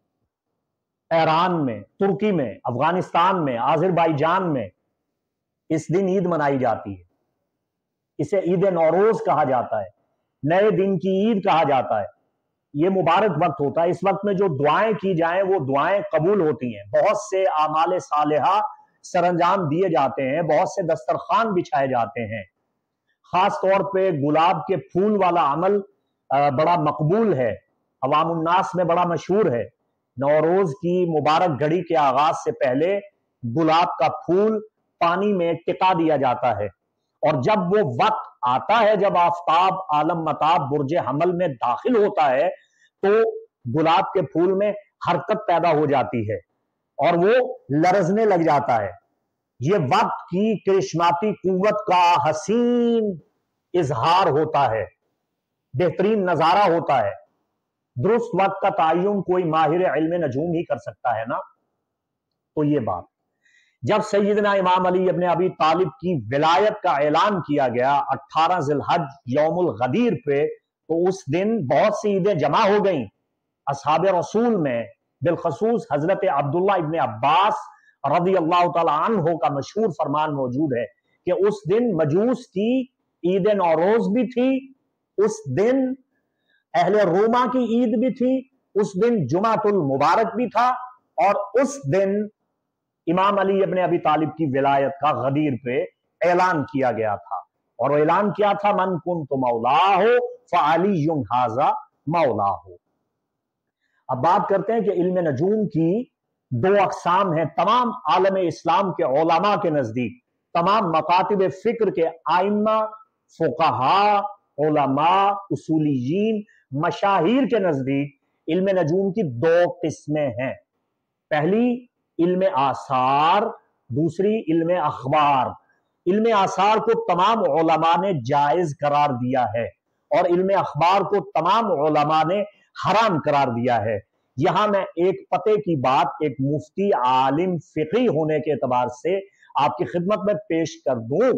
ایران میں، ترکی میں، افغانستان میں، آذربائیجان میں اس دن عید منائی جاتی ہے. اسے عید نوروز کہا جاتا ہے، نئے دن کی عید کہا جاتا ہے. یہ مبارک وقت ہوتا ہے. اس وقت میں جو دعائیں کی جائیں وہ دعائیں قبول ہوتی ہیں. بہت سے اعمال صالحہ سر انجام دیے جاتے ہیں، بہت سے دسترخوان بچھائے جاتے ہیں. خاص طور پہ گلاب کے پھول والا عمل بڑا مقبول ہے، عوام الناس میں بڑا مشہور ہے. نوروز کی مبارک گھڑی کے آغاز سے پہلے گلاب کا پھول پانی میں ٹکا دیا جاتا ہے، اور جب وہ وقت آتا ہے جب آفتاب عالم متاب برج حمل میں داخل ہوتا ہے تو گلاب کے پھول میں حرکت پیدا ہو جاتی ہے اور وہ لرزنے لگ جاتا ہے. یہ وقت کی کرشماتی قوت کا حسین اظہار ہوتا ہے، بہترین نظارہ ہوتا ہے. درست وقت کا تعین کوئی ماہر علم نجوم ہی کر سکتا ہے نا. تو یہ بات جب سیدنا امام علی ابن ابی طالب کی ولایت کا اعلان کیا گیا اٹھارہ ذی الحج یوم الغدیر پہ، تو اس دن بہت سی عیدیں جمع ہو گئیں اصحاب رسول میں. بالخصوص حضرت عبداللہ ابن عباس رضی اللہ تعالی عنہ کا مشہور فرمان موجود ہے کہ اس دن مجوس کی عید نوروز بھی تھی، اس دن اہل روما کی عید بھی تھی، اس دن جمعۃ المبارک بھی تھا، اور اس دن امام علی ابن ابی طالب کی ولایت کا غدیر پہ اعلان کیا گیا تھا. اور وہ اعلان کیا تھا من کنت مولاہ فعلی ھذا مولاہ. اب بات کرتے ہیں کہ علم نجوم کی دو اقسام ہیں. تمام عالم اسلام کے علماء کے نزدیک، تمام مکاتب فکر کے ائمہ، فقہاء، علماء، اصولیین، مشاہیر کے نزدیک علم نجوم کی دو قسمیں ہیں. پہلی علم آثار، دوسری علم اخبار. علم آثار کو تمام علماء نے جائز قرار دیا ہے اور علم اخبار کو تمام علماء نے حرام قرار دیا ہے. یہاں میں ایک پتے کی بات ایک مفتی عالم فقی ہونے کے اعتبار سے آپ کی خدمت میں پیش کر دوں.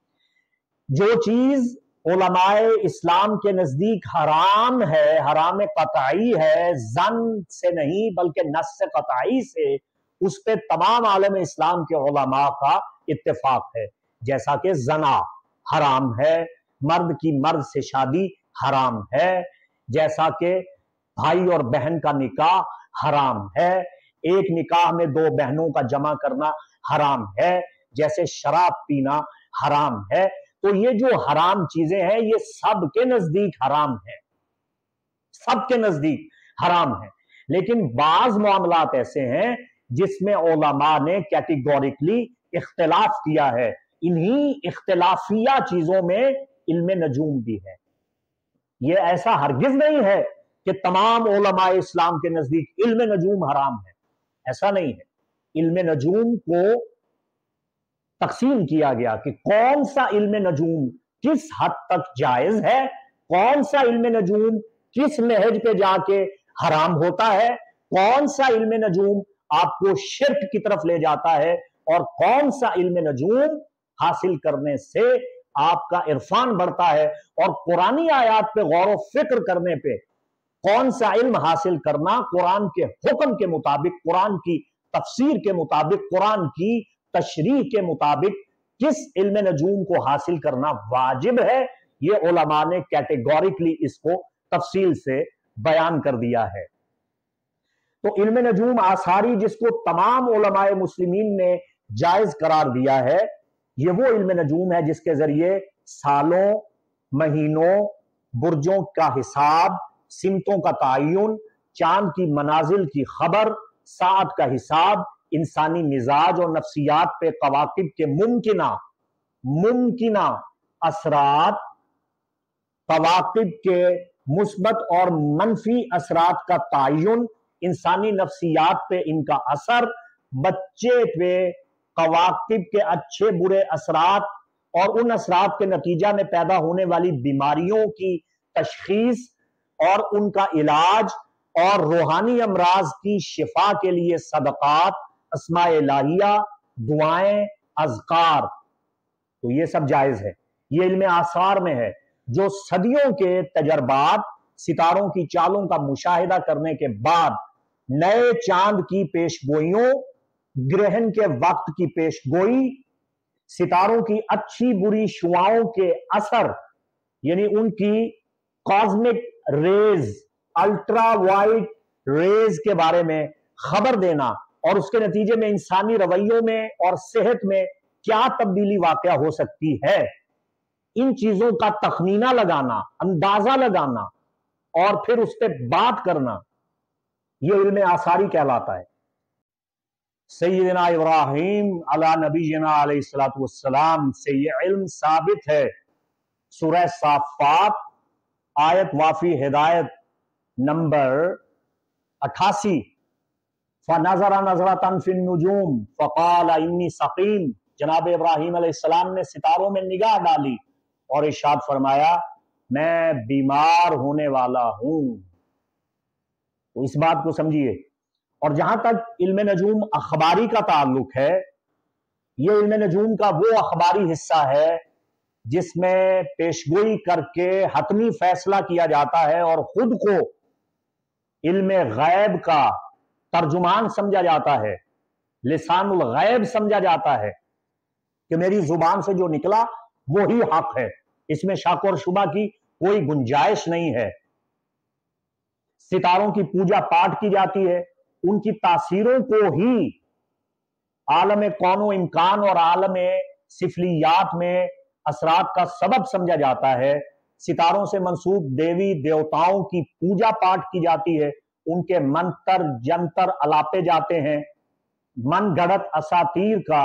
جو چیز علماء اسلام کے نزدیک حرام ہے، حرام قطعی ہے، ظن سے نہیں بلکہ نص قطعی سے، اس پہ تمام عالم اسلام کے علماء کا اتفاق ہے. جیسا کہ زنا حرام ہے، مرد کی مرد سے شادی حرام ہے، جیسا کہ بھائی اور بہن کا نکاح حرام ہے، ایک نکاح میں دو بہنوں کا جمع کرنا حرام ہے، جیسے شراب پینا حرام ہے. تو یہ جو حرام چیزیں ہیں یہ سب کے نزدیک حرام ہیں، سب کے نزدیک حرام ہیں. لیکن بعض معاملات ایسے ہیں جس میں علماء نے کیٹیگوریکلی اختلاف کیا ہے. انہی اختلافیہ چیزوں میں علم نجوم بھی ہے. یہ ایسا ہرگز نہیں ہے کہ تمام علماء اسلام کے نزدیک علم نجوم حرام ہے، ایسا نہیں ہے. علم نجوم کو تقسیم کیا گیا کہ کون سا علم نجوم کس حد تک جائز ہے، کون سا علم نجوم کس نہج پہ جا کے حرام ہوتا ہے، کون سا علم نجوم آپ کو شرک کی طرف لے جاتا ہے، اور کون سا علم نجوم حاصل کرنے سے آپ کا عرفان بڑھتا ہے، اور قرآنی آیات پہ غور و فکر کرنے پہ کون سا علم حاصل کرنا قرآن کے حکم کے مطابق، قرآن کی تفسیر کے مطابق، قرآن کی تشریح کے مطابق کس علم نجوم کو حاصل کرنا واجب ہے. یہ علماء نے کیٹیگوریکلی اس کو تفصیل سے بیان کر دیا ہے. تو علم نجوم آثاری جس کو تمام علماء مسلمین نے جائز قرار دیا ہے، یہ وہ علم نجوم ہے جس کے ذریعے سالوں، مہینوں، برجوں کا حساب، سمتوں کا تعین، چاند کی منازل کی خبر، ساعت کا حساب، انسانی مزاج اور نفسیات پہ کواکب کے ممکنہ ممکنہ اثرات कवाकिब के मुस्बत और मनफी असरात का तयन, इंसानी नफ्सियात पे इनका असर, बच्चे पे कवाकिब के अच्छे बुरे असरात और उन असरात के नतीजा में पैदा होने वाली बीमारियों की तशखीस और उनका इलाज और रूहानी अमराज की शिफा के लिए सदकात, अस्माए इलाहिया, दुआएं, अज़कार, तो ये सब जायज है। ये इल्म आसार में है, जो सदियों के तजर्बात, सितारों की चालों का मुशाहिदा करने के बाद नए चांद की पेशगोइयों, ग्रहण के वक्त की पेशगोई, सितारों की अच्छी बुरी शुआओं के असर, यानी उनकी cosmic rays, ultra white rays के बारे में खबर देना और उसके नतीजे में इंसानी रवैयों में और सेहत में क्या तब्दीली वाक़या हो सकती है, इन चीजों का तखमीना लगाना, अंदाजा लगाना और फिर उस पर बात करना, यह इल्म आसारी कहलाता है। सैयदना इब्राहीम अला नबीना अलैहिस्सलातु वस्सलाम से यह इल्म साबित है। सूरह साफ़ात आयत वाफी हिदायत नंबर अठासी, फनज़रा नज़रतन फिन नुजूम फ़क़ाल इन्नी सक़ीम, जनाब इब्राहीम अलैहिस्सलाम ने सितारों में निगाह डाली और इरशाद फरमाया मैं बीमार होने वाला हूं। तो इस बात को समझिए। और जहां तक इल्म नजूम अखबारी का ताल्लुक है, ये इल्म नजूम का वो अखबारी हिस्सा है जिसमें पेशगोई करके हतमी फैसला किया जाता है और खुद को इल्म गैब का तर्जुमान समझा जाता है, लिसानुल गैब समझा जाता है कि मेरी जुबान से जो निकला वो ही हक है, इसमें शक और शुबा की कोई गुंजाइश नहीं है। सितारों की पूजा पाठ की जाती है, उनकी तासीरों को ही आलम कौनो इम्कान और आलम सिफलियात में असरात का सबब समझा जाता है। सितारों से मंसूब देवी देवताओं की पूजा पाठ की जाती है, उनके मंतर जंतर अलापे जाते हैं, मन गढ़त असातीर का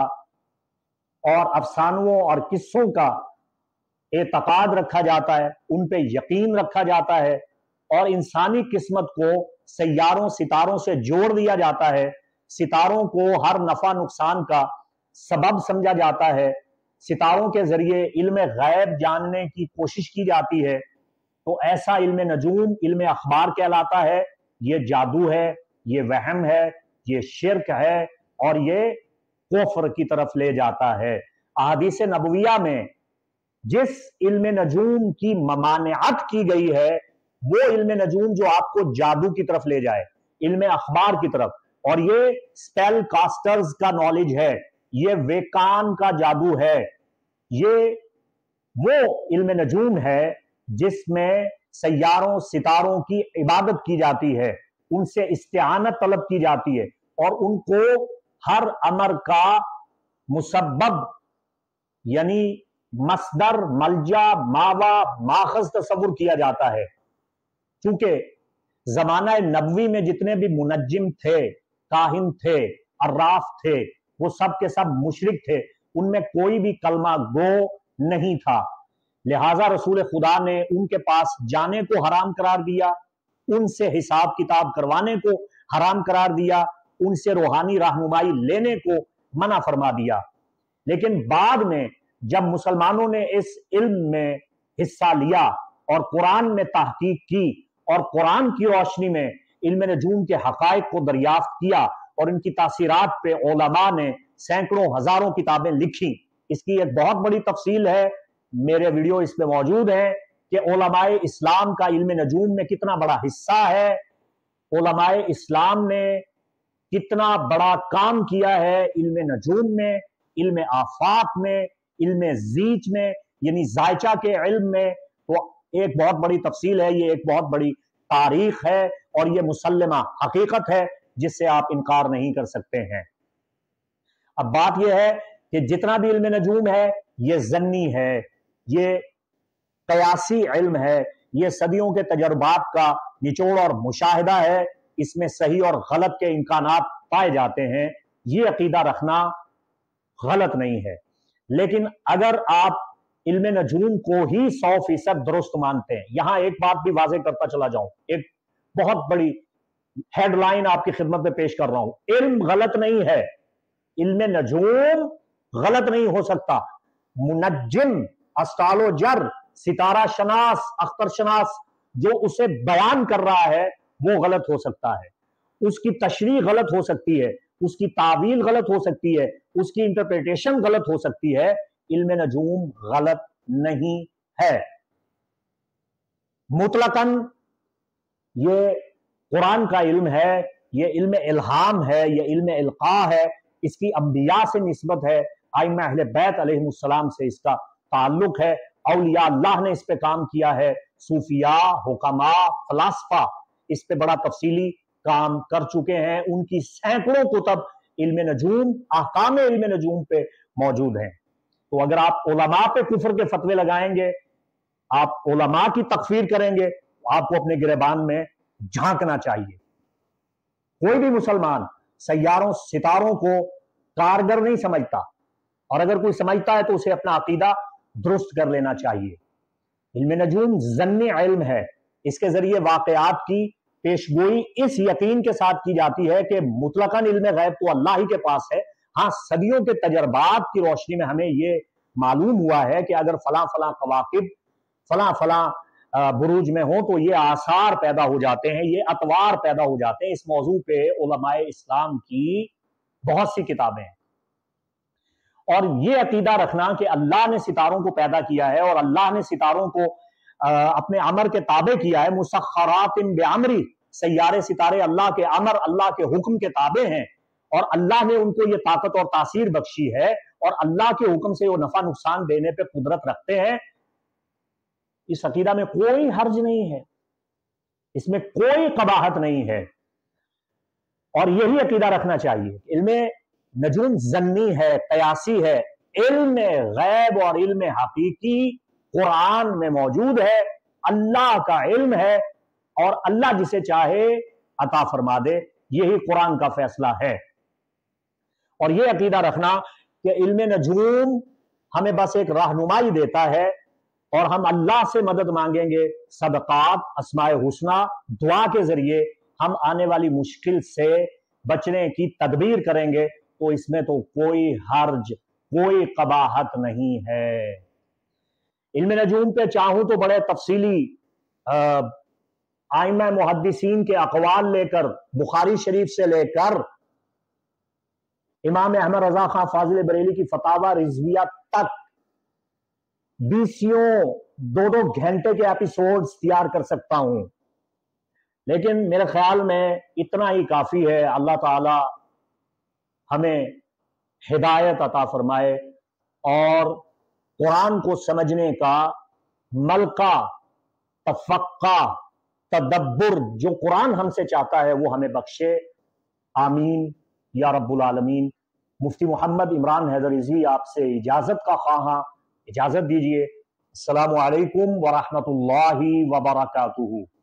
और अफसानों और किस्सों का एतकाद रखा जाता है, उन पे यकीन रखा जाता है और इंसानी किस्मत को सैयारों सितारों से जोड़ दिया जाता है। सितारों को हर नफा नुकसान का सबब समझा जाता है, सितारों के जरिए इल्म गैब जानने की कोशिश की जाती है। तो ऐसा इल्म नजूम इल्म अखबार कहलाता है। ये जादू है, ये वहम है, ये शिर्क है और ये कुफ्र की तरफ ले जाता है। अहादीस नबविया में जिस इल्म नजूम की ममानियत की गई है वो इल्म नजूम जो आपको जादू की तरफ ले जाए, इल्म अखबार की तरफ, और ये स्पेल कास्टर्स का नॉलेज है, ये वेकान का जादू है, ये वो इल्म नजूम है जिसमें सैयारों सितारों की इबादत की जाती है, उनसे इस्तिआनत तलब की जाती है और उनको हर अमर का मुसब्बब यानी मसदर, मलजा, मावा, माखज तस्वुर किया जाता है। क्योंकि जमाना नबवी में जितने भी मुनज्जिम थे, काहिन थे, अर्राफ थे, वो सब के सब मुशरिक थे, उनमें कोई भी कलमा गो नहीं था। लिहाजा रसूल खुदा ने उनके पास जाने को हराम करार दिया, उनसे हिसाब किताब करवाने को हराम करार दिया, उनसे रूहानी रहनुमाई लेने को मना फरमा दिया। लेकिन बाद में जब मुसलमानों ने इस इल्म में हिस्सा लिया और कुरान में तहकीक की और कुरान की रोशनी में इल्म नजूम के हकायक को दरियाफ्त किया और इनकी तासीरात पे उलमा ने सैकड़ों हजारों किताबें लिखी। इसकी एक बहुत बड़ी तफसील है, मेरे वीडियो इसमें मौजूद है कि उलमाए इस्लाम का इल्म नजूम में कितना बड़ा हिस्सा है, उलमाए इस्लाम ने कितना बड़ा काम किया है इल्म नजूम में, इल्म आफाक में, इल्म जीच में, यानी जायचा के इल्म में। तो एक बहुत बड़ी तफसील है, ये एक बहुत बड़ी तारीख है और ये मुसल्लमा हकीकत है जिससे आप इनकार नहीं कर सकते हैं। अब बात यह है कि जितना भी इल्म नजूम है ये जन्नी है, ये कयासी इल्म है, ये सदियों के तजर्बात का निचोड़ और मुशाहिदा है, इसमें सही और गलत के इम्कानात पाए जाते हैं। ये अकीदा रखना गलत नहीं है, लेकिन अगर आप علم نجوم کو ہی سو فیصد درست مانتے ہیں۔ یہاں ایک بات بھی واضح کرتا چلا جاؤں، ایک بہت بڑی ہیڈ لائن آپ کی خدمت میں پیش کر رہا ہوں۔ علم غلط نہیں ہے، علم نجوم غلط نہیں ہو سکتا۔ منجم، اسٹرالوجر، ستارہ شناس، اختر شناس جو اسے بیان کر رہا ہے وہ غلط ہو سکتا ہے، اس کی تشریح غلط ہو سکتی ہے، اس کی تعویل غلط ہو سکتی ہے، اس کی انٹرپریٹیشن غلط ہو سکتی ہے۔ علم نجوم غلط نہیں ہے، مطلقاً یہ قرآن کا علم ہے، یہ علم الہام ہے، یہ علم القاء ہے، اس کی انبیاء سے نسبت ہے، ائمہ اہل بیت علیہ السلام سے اس کا تعلق ہے، اولیاء اللہ نے اس پہ کام کیا ہے، صوفیاء، حکماء، فلاسفہ اس پہ بڑا تفصیلی کام کر چکے ہیں، ان کی سینکڑوں کتب علم نجوم، احکام علم نجوم پہ موجود ہیں۔ تو اگر آپ علماء پہ کفر کے فتوے لگائیں گے، آپ علماء کی تکفیر کریں گے، تو آپ کو اپنے گریبان میں جھانکنا چاہیے۔ کوئی بھی مسلمان سیاروں ستاروں کو کارگر نہیں سمجھتا، اور اگر کوئی سمجھتا ہے تو اسے اپنا عقیدہ درست کر لینا چاہیے۔ علم نجوم ظنی علم ہے، اس کے ذریعے واقعات کی پیشگوئی اس یقین کے ساتھ کی جاتی ہے کہ مطلقاً علم غیب تو اللہ ہی کے پاس ہے۔ ہاں، صدیوں کے تجربات کی روشنی میں ہمیں یہ معلوم ہوا ہے کہ اگر فلاں فلاں کواکب فلاں فلاں بروج میں ہوں تو یہ آثار پیدا ہو جاتے ہیں، یہ اطوار پیدا ہو جاتے ہیں۔ اس موضوع پہ علماء اسلام کی بہت سی کتابیں ہیں، اور یہ عقیدہ رکھنا کہ اللہ نے ستاروں کو پیدا کیا ہے اور اللہ نے ستاروں کو اپنے امر کے تابع کیا ہے، مسخرات بعمری، سیارے ستارے اللہ کے امر، اللہ کے حکم کے تابع ہیں، اور اللہ نے ان کو یہ طاقت اور تاثیر بخشی ہے، اور اللہ کے حکم سے وہ نفع نقصان دینے پہ قدرت رکھتے ہیں۔ اس عقیدہ میں کوئی حرج نہیں ہے، اس میں کوئی قباحت نہیں ہے، اور یہی عقیدہ رکھنا چاہیے۔ علم نجوم ظنی ہے، قیاسی ہے، علم غیب اور علم حقیقی قرآن میں موجود ہے، اللہ کا علم ہے، اور اللہ جسے چاہے عطا فرما دے، یہی قرآن کا فیصلہ ہے۔ اور یہ عقیدہ رکھنا کہ علم نجوم ہمیں بس ایک رہنمائی دیتا ہے، اور ہم اللہ سے مدد مانگیں گے، صدقات، اسماء حسنہ، دعا کے ذریعے ہم آنے والی مشکل سے بچنے کی تدبیر کریں گے، تو اس میں تو کوئی حرج، کوئی قباحت نہیں ہے۔ علم نجوم پہ چاہوں تو بڑے تفصیلی ائمہ محدثین کے اقوال لے کر، بخاری شریف سے لے کر امام احمد رضا خان فاضل بریلی کی فتاوی رضویہ تک بیسیوں دو دو گھنٹے کے ایپیسوڈز تیار کر سکتا ہوں، لیکن میرے خیال میں اتنا ہی کافی ہے۔ اللہ تعالی ہمیں ہدایت عطا فرمائے، اور قرآن کو سمجھنے کا ملکہ، تفقہ، تدبر جو قرآن ہم سے چاہتا ہے وہ ہمیں بخشے، آمین یا رب العالمین۔ مفتی محمد عمران حیدر رضوی آپ سے اجازت کا خواہاں، اجازت دیجیے۔ السلام علیکم ورحمۃ اللہ وبرکاتہ۔